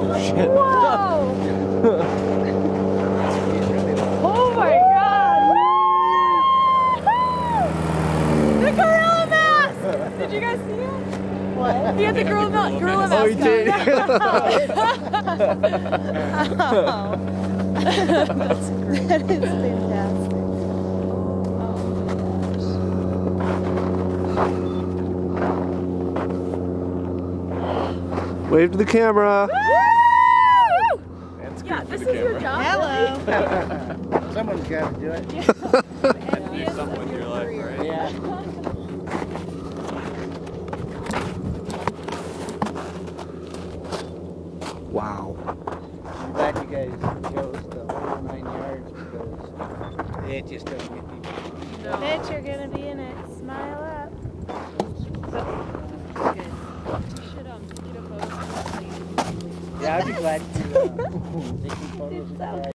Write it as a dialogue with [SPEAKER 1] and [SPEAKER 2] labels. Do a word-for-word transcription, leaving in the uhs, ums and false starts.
[SPEAKER 1] Shit.
[SPEAKER 2] Whoa! Oh my god! The gorilla mask! Did you guys see him? What? He had the gorilla, ma gorilla mask.
[SPEAKER 1] Oh, he did.
[SPEAKER 2] That's great. That is fantastic.
[SPEAKER 3] Wave to the camera.
[SPEAKER 2] Woo! Yeah, this is your job.
[SPEAKER 4] Hello. Someone's got to do it.
[SPEAKER 1] Do something with your life, right?
[SPEAKER 4] Yeah.
[SPEAKER 3] Wow.
[SPEAKER 4] I'm glad you guys chose the whole nine yards because it just doesn't get deep.
[SPEAKER 2] No. Bitch, you're gonna be in it. Smile up. Good. You should um get a photo.
[SPEAKER 4] Yeah, I'd be glad to uh, take some photos of you guys.